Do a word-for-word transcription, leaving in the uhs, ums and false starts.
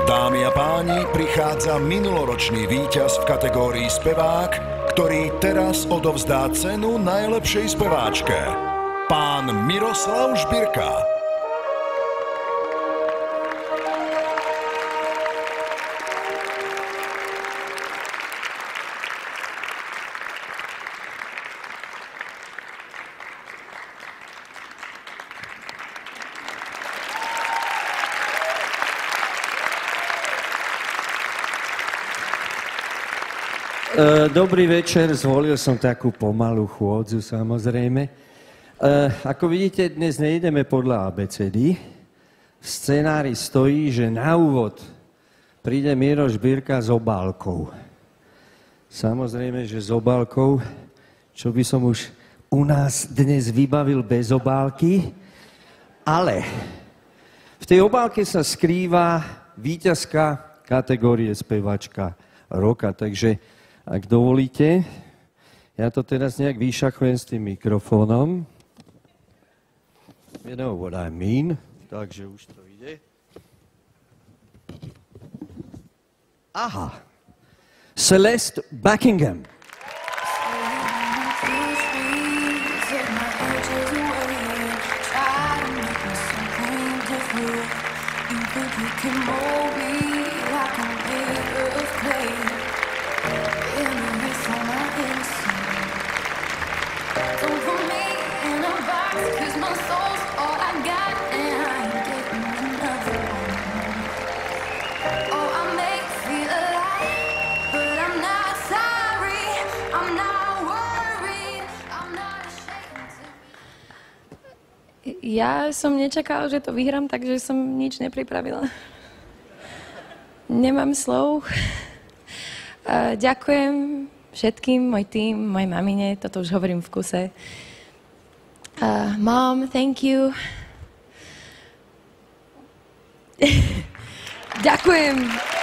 Dámy a páni, prichádza minuloročný víťaz v kategórii spevák, ktorý teraz odovzdá cenu najlepšej speváčke. Pán Miroslav Žbirka. Dobrý večer, zvolil som takú pomalú chôdzu, samozrejme. E, ako vidíte, dnes nejdeme podľa abecedy. V scenári stojí, že na úvod príde Miro Žbirka s obálkou. Samozrejme, že s obálkou, čo by som už u nás dnes vybavil bez obálky, ale v tej obálke sa skrýva víťazka kategórie spevačka roka, takže ak dovolíte, ja to teraz nejak vyšachujem s tým mikrofónom. You know what I mean. Takže už to ide. Aha. Celeste Buckingham. Ja som nečakala, že to vyhrám, takže som nič nepripravila. Nemám slov. Uh, ďakujem všetkým, môj tým, mojej mamine, toto už hovorím v kuse. Uh, Mom, thank you. Ďakujem.